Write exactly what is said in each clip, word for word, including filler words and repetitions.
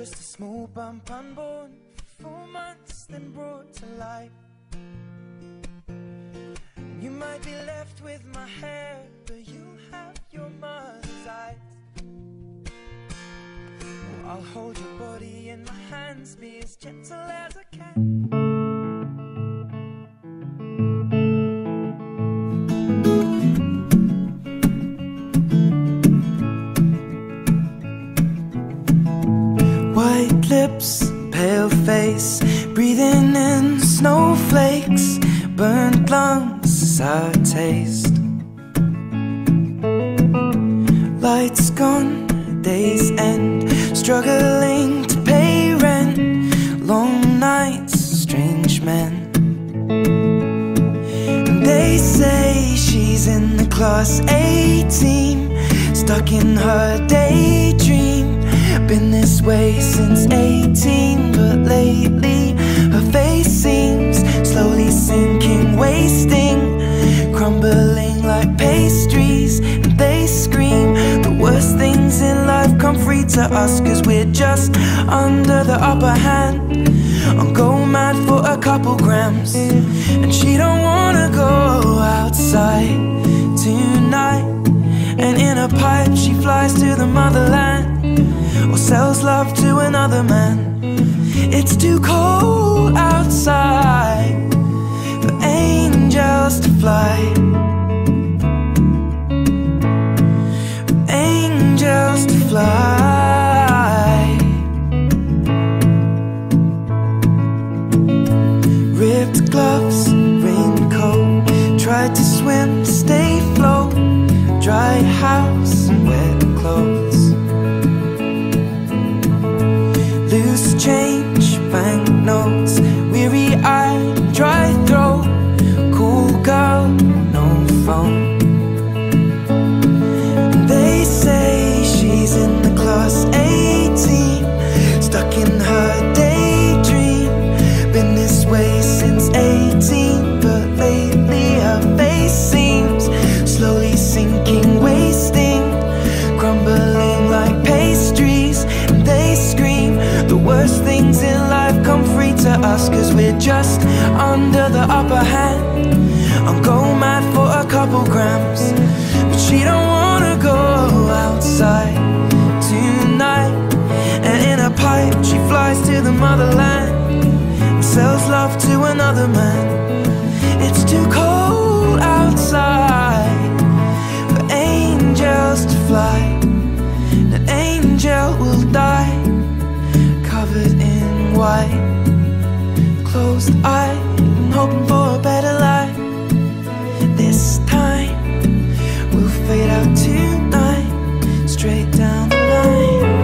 just a small bump unborn for four months, then brought to life. You might be left with my hair, but you'll have your mother's eyes. Well, I'll hold your body in my hands, be as gentle as I can. White lips, pale face, breathing in snowflakes, burnt lungs as I taste. Lights gone, days end, struggling to pay rent, long nights, strange men. And they say she's in the class A team, stuck in her daydream. Been this way since eighteen, but lately her face seems slowly sinking, wasting, crumbling like pastries. And they scream the worst things in life come free to us, cause we're just under the upper hand. I'm go mad for a couple grams, and she don't wanna go outside tonight. And in a pipe she flies to the motherland, or sells love to another man. It's too cold outside for angels to fly, for angels to fly. Ripped gloves, raincoat, tried to swim, stay afloat. Dry house and wet clothes, loose change, banknotes, weary-eyed, dry throat, cool girl, no phone. And they say she's in the class A team, stuck in her daydream. Been this way since eighteen, but lately her face seems slowly sinking, wasting, crumbling like pastries. And they scream the worst things in life come free to us, cause we're just under the upper hand. I'm go mad for a couple grams, but she don't wanna go outside tonight. And in a pipe she flies to the motherland, and sells love to another man. It's too cold outside for angels to fly. An angel will die, covered in white, closed eye, and hoping for a better life. This time we'll fade out tonight, straight down the line.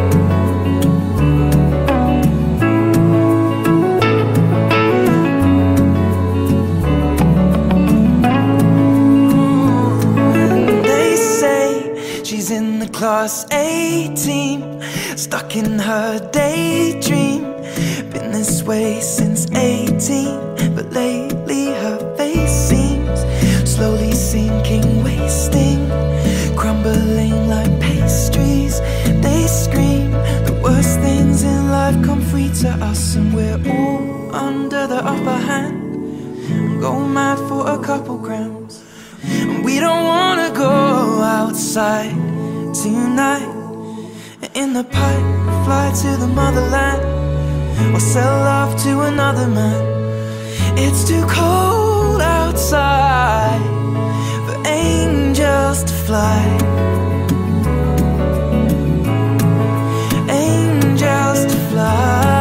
She's in the class A team, stuck in her daydream. Been this way since eighteen, but lately her face seems slowly sinking, wasting, crumbling like pastries. They scream the worst things in life come free to us, and we're all under the upper hand. I'm going mad for a couple grams, and we don't wanna go outside tonight. In the pipe, fly to the motherland, or sell love to another man. It's too cold outside for angels to fly, angels to fly.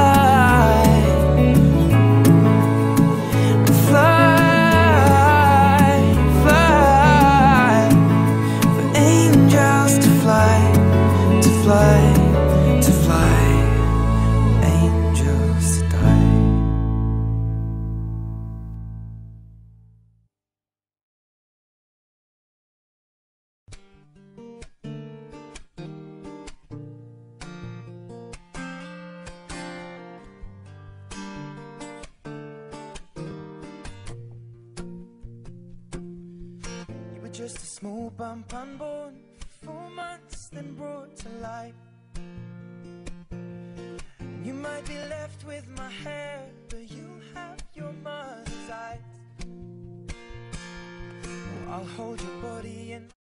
Fly, to fly, angels to die. You were just a small bump unborn, four months, then brought to life. with my hair, but you have your mother's eyes. Oh, I'll hold your body in